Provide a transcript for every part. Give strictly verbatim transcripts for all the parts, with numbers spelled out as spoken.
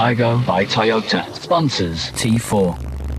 Igo by Toyota sponsors T four.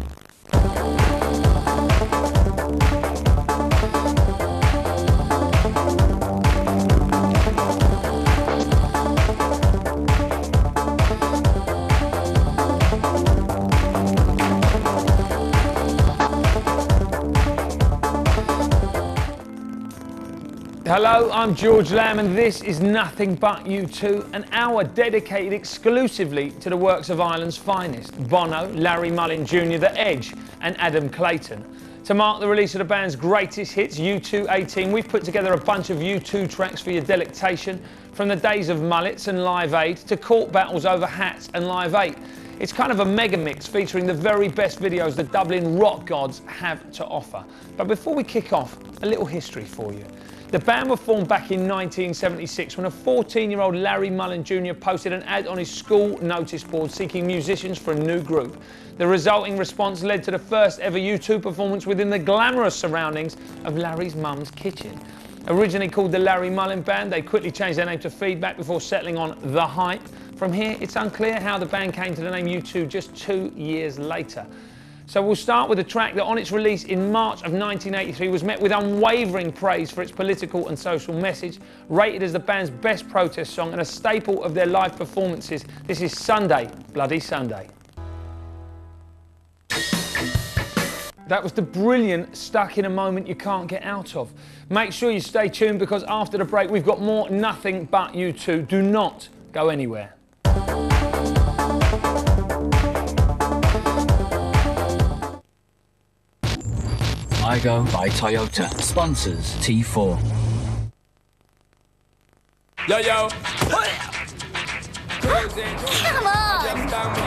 Hello, I'm George Lamb and this is Nothing But U two, an hour dedicated exclusively to the works of Ireland's finest, Bono, Larry Mullen Junior, The Edge and Adam Clayton. To mark the release of the band's greatest hits, U two eighteen, we've put together a bunch of U two tracks for your delectation, from the days of mullets and Live Aid to court battles over hats and Live eight. It's kind of a mega mix featuring the very best videos the Dublin rock gods have to offer. But before we kick off, a little history for you. The band were formed back in nineteen seventy-six when a fourteen-year-old Larry Mullen Junior posted an ad on his school notice board seeking musicians for a new group. The resulting response led to the first ever U two performance within the glamorous surroundings of Larry's mum's kitchen. Originally called the Larry Mullen Band, they quickly changed their name to Feedback before settling on The Hype. From here, it's unclear how the band came to the name U two just two years later. So we'll start with a track that on its release in March of nineteen eighty-three was met with unwavering praise for its political and social message, rated as the band's best protest song and a staple of their live performances. This is Sunday, Bloody Sunday. That was the brilliant Stuck in a Moment You Can't Get Out Of. Make sure you stay tuned because after the break we've got more Nothing But U two. Do not go anywhere. Igo by Toyota sponsors T four. Yo, yo. Come on! Come on!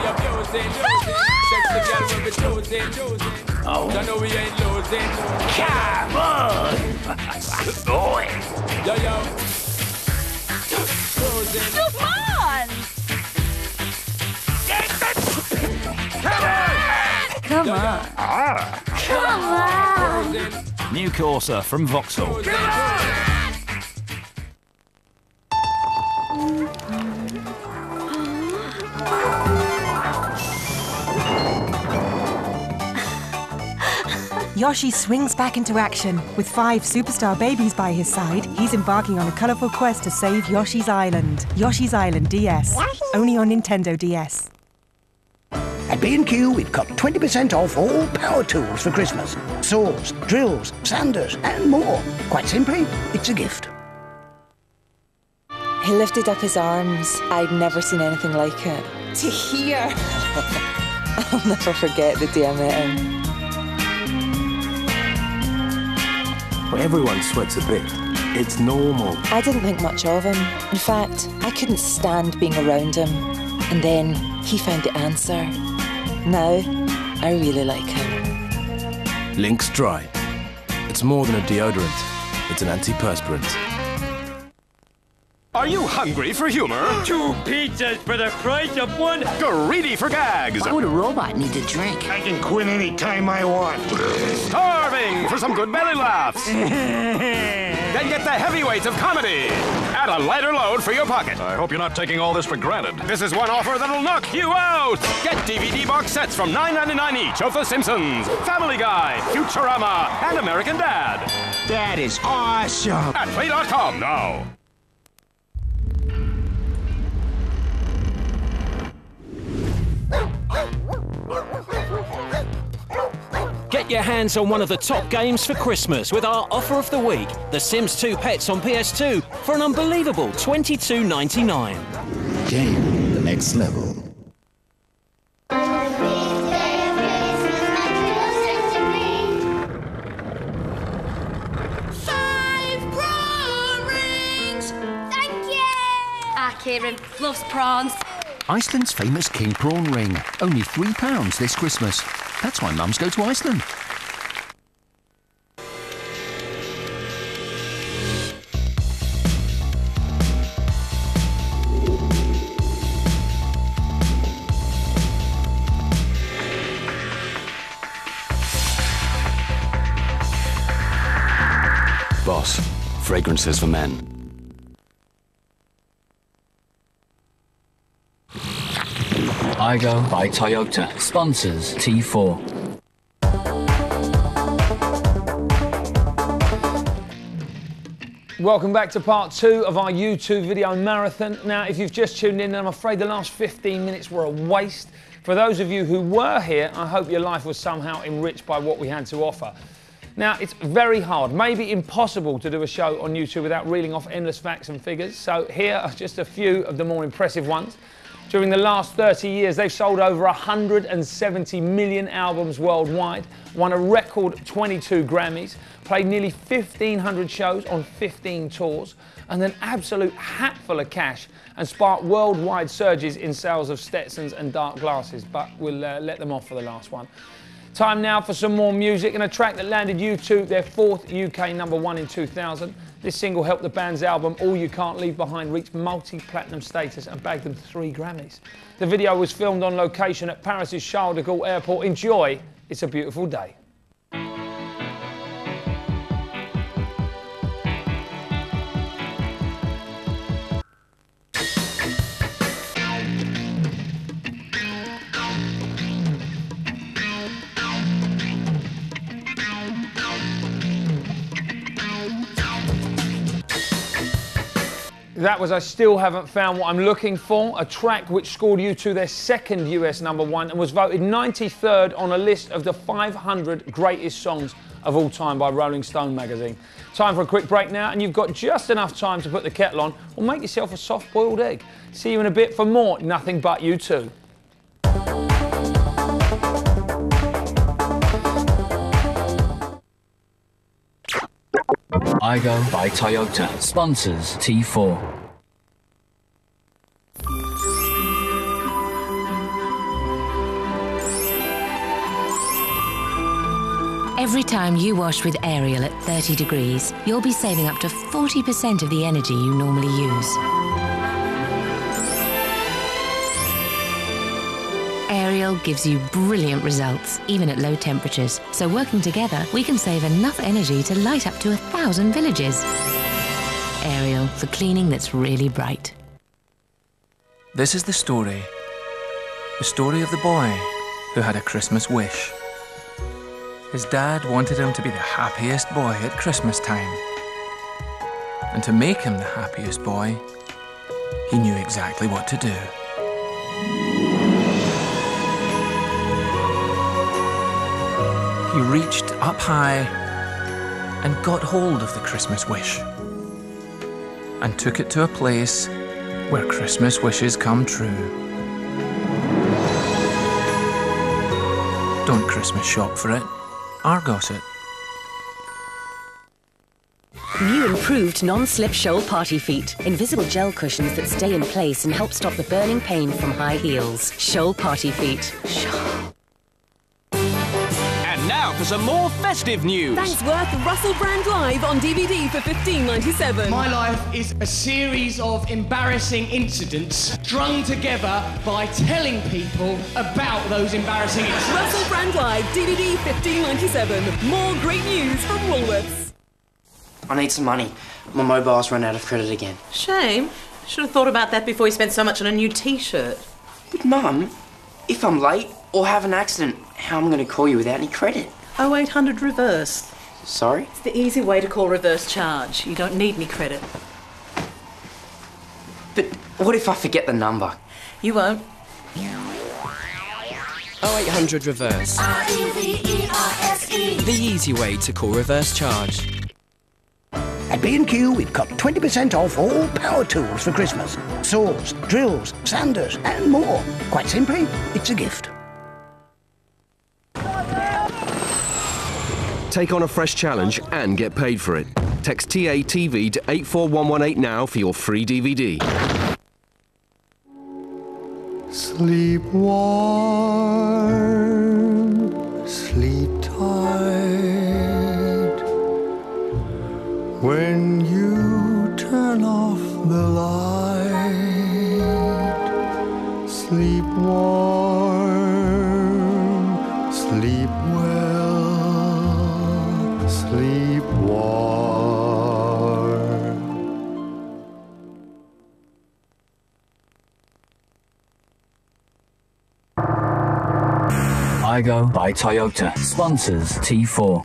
Oh. I know we ain't losing. Come on! Boy. Yo, yo. Come on! Come on! Come on! New Corsa from Vauxhall. Yoshi swings back into action. With five superstar babies by his side, he's embarking on a colourful quest to save Yoshi's Island. Yoshi's Island D S. Only on Nintendo D S. At B and Q, we've got twenty percent off all power tools for Christmas. Saws, drills, sanders, and more. Quite simply, it's a gift. He lifted up his arms. I'd never seen anything like it. To hear! I'll never forget the day I met him. Well, everyone sweats a bit. It's normal. I didn't think much of him. In fact, I couldn't stand being around him. And then he found the answer. Now, I really like him. Lynx Dry. It's more than a deodorant. It's an antiperspirant. Are you hungry for humor? Two pizzas for the price of one. Greedy for gags? Why would a robot need a drink? I can quit any time I want. Starving for some good belly laughs? Then get the heavyweights of comedy at a lighter load for your pocket. I hope you're not taking all this for granted. This is one offer that'll knock you out. Get D V D box sets from nine ninety-nine each of The Simpsons, Family Guy, Futurama, and American Dad. That is awesome. At play dot com now. Get your hands on one of the top games for Christmas with our offer of the week, The Sims two Pets on P S two for an unbelievable twenty-two ninety-nine. Game the next level. Kieran loves prawns. Iceland's famous king prawn ring. Only three pounds this Christmas. That's why mums go to Iceland. Boss, fragrances for men. Igo by Toyota sponsors T four. Welcome back to part two of our YouTube video marathon. Now, if you've just tuned in, I'm afraid the last fifteen minutes were a waste. For those of you who were here, I hope your life was somehow enriched by what we had to offer. Now, it's very hard, maybe impossible, to do a show on YouTube without reeling off endless facts and figures. So here are just a few of the more impressive ones. During the last thirty years, they've sold over one hundred seventy million albums worldwide, won a record twenty-two Grammys, played nearly fifteen hundred shows on fifteen tours, and an absolute hatful of cash, and sparked worldwide surges in sales of Stetsons and dark glasses. But we'll uh, let them off for the last one. Time now for some more music, and a track that landed U two their fourth U K number one in two thousand. This single helped the band's album All You Can't Leave Behind reach multi-platinum status and bagged them three Grammys. The video was filmed on location at Paris's Charles de Gaulle Airport. Enjoy, It's a Beautiful Day. That was I Still Haven't Found What I'm Looking For, a track which scored U two their second U S number one and was voted ninety-third on a list of the five hundred greatest songs of all time by Rolling Stone magazine. Time for a quick break now, and you've got just enough time to put the kettle on or make yourself a soft-boiled egg. See you in a bit for more Nothing But U two. Igo by Toyota sponsors T four. Every time you wash with Ariel at thirty degrees, you'll be saving up to forty percent of the energy you normally use. Ariel gives you brilliant results, even at low temperatures. So working together, we can save enough energy to light up to a thousand villages. Ariel, for cleaning that's really bright. This is the story. The story of the boy who had a Christmas wish. His dad wanted him to be the happiest boy at Christmas time. And to make him the happiest boy, he knew exactly what to do. He reached up high and got hold of the Christmas wish and took it to a place where Christmas wishes come true. Don't Christmas shop for it, Argos it. New improved non-slip Shoal Party Feet. Invisible gel cushions that stay in place and help stop the burning pain from high heels. Shoal Party Feet. And now for some more festive news. Thanks worth Russell Brand Live on D V D for fifteen ninety-seven. My life is a series of embarrassing incidents strung together by telling people about those embarrassing incidents. Russell Brand Live, D V D fifteen ninety-seven. More great news from Woolworths. I need some money. My mobile's run out of credit again. Shame. Should have thought about that before you spent so much on a new T-shirt. But Mum, if I'm late or have an accident, how am I going to call you without any credit? oh eight hundred reverse. Sorry? It's the easy way to call reverse charge. You don't need any credit. But what if I forget the number? You won't. oh eight hundred reverse. R E V E R S E. The easy way to call reverse charge. At B and Q, we've got twenty percent off all power tools for Christmas. Saws, drills, sanders, and more. Quite simply, it's a gift. Take on a fresh challenge and get paid for it. Text T A T V to eight four one one eight now for your free D V D. Sleep warm, sleep tight. When you turn off the light, sleep warm, sleep well, sleep warm. I Go by Toyota sponsors T four.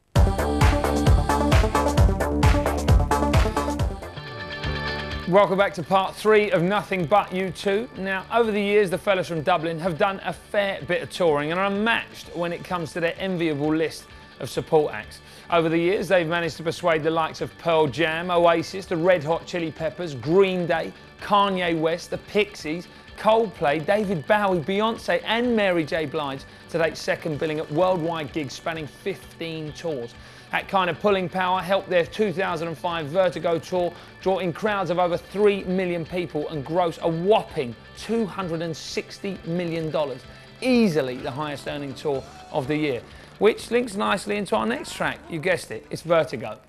Welcome back to part three of Nothing But You two. Now, over the years, the fellas from Dublin have done a fair bit of touring and are unmatched when it comes to their enviable list of support acts. Over the years, they've managed to persuade the likes of Pearl Jam, Oasis, the Red Hot Chili Peppers, Green Day, Kanye West, the Pixies, Coldplay, David Bowie, Beyonce and Mary J. Blige to take second billing at worldwide gigs spanning fifteen tours. That kind of pulling power helped their two thousand five Vertigo tour draw in crowds of over three million people and gross a whopping two hundred sixty million dollars. Easily the highest earning tour of the year, which links nicely into our next track. You guessed it, it's Vertigo.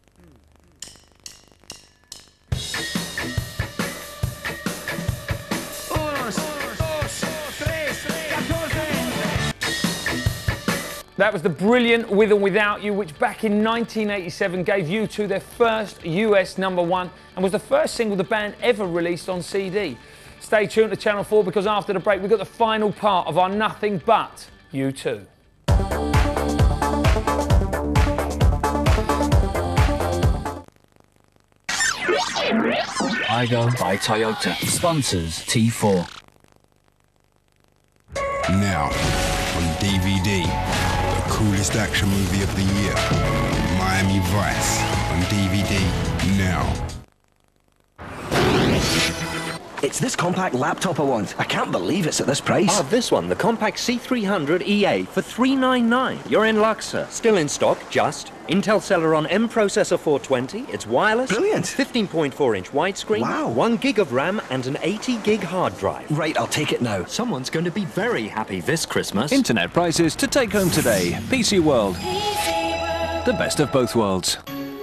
That was the brilliant With or Without You, which back in nineteen eighty-seven gave U two their first U S number one and was the first single the band ever released on C D. Stay tuned to Channel four because after the break we've got the final part of our Nothing But U two. I Go by Toyota sponsors T four. Now, on D V D, the coolest action movie of the year, Miami Vice, on D V D now. It's this compact laptop I want. I can't believe it's at this price. Oh, this one, the compact C three hundred E A for three ninety-nine. You're in luck, sir. Still in stock, just. Intel Celeron M processor four twenty. It's wireless. Brilliant. fifteen point four inch widescreen. Wow. one gig of RAM and an eighty gig hard drive. Right, I'll take it now. Someone's going to be very happy this Christmas. Internet prices to take home today. P C World. The best of both worlds.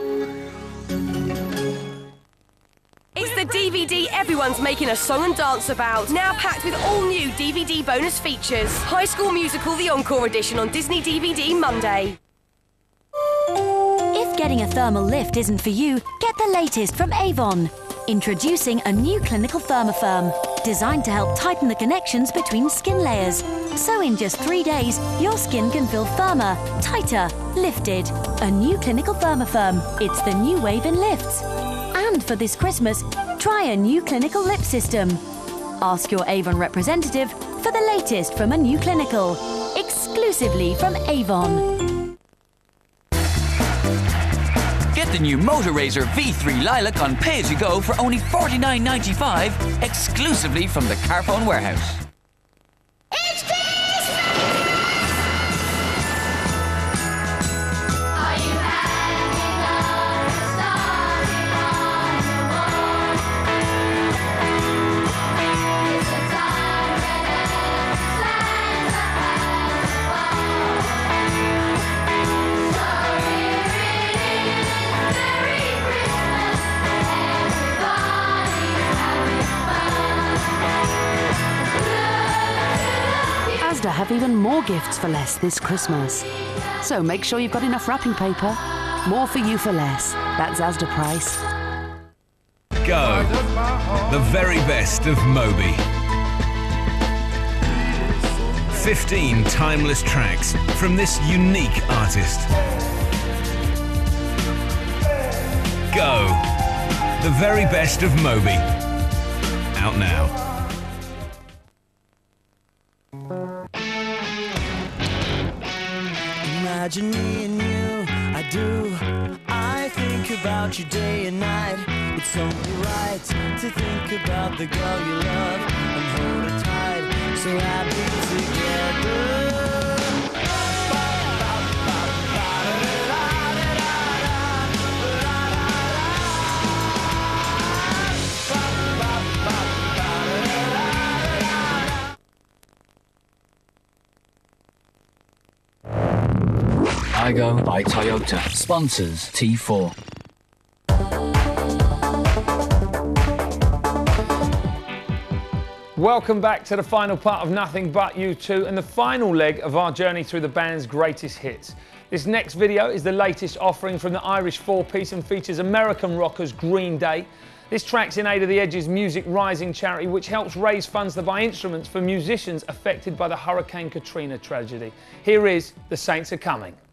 It's the D V D everyone's making a song and dance about. Now packed with all new D V D bonus features. High School Musical, the Encore Edition on Disney D V D Monday. If getting a thermal lift isn't for you, get the latest from Avon. Introducing a new clinical thermofirm, designed to help tighten the connections between skin layers. So in just three days, your skin can feel firmer, tighter, lifted. A new clinical thermofirm. It's the new wave in lifts. And for this Christmas, try a new clinical lip system. Ask your Avon representative for the latest from a new clinical. Exclusively from Avon. Get the new Motor Razor V three Lilac on pay-as-you-go for only forty-nine ninety-five, exclusively from the Carphone Warehouse. Have even more gifts for less this Christmas. So make sure you've got enough wrapping paper. More for you for less. That's Asda price. Go. The very best of Moby. fifteen timeless tracks from this unique artist. Go. The very best of Moby. Out now. Imagine me and you, I do. I think about you day and night. It's only right to think about the girl you love and hold her tight. So happy together. I Go by Toyota sponsors T four. Welcome back to the final part of Nothing But You two and the final leg of our journey through the band's greatest hits. This next video is the latest offering from the Irish four-piece and features American rockers Green Day. This track's in aid of the Edge's Music Rising charity, which helps raise funds to buy instruments for musicians affected by the Hurricane Katrina tragedy. Here is The Saints Are Coming.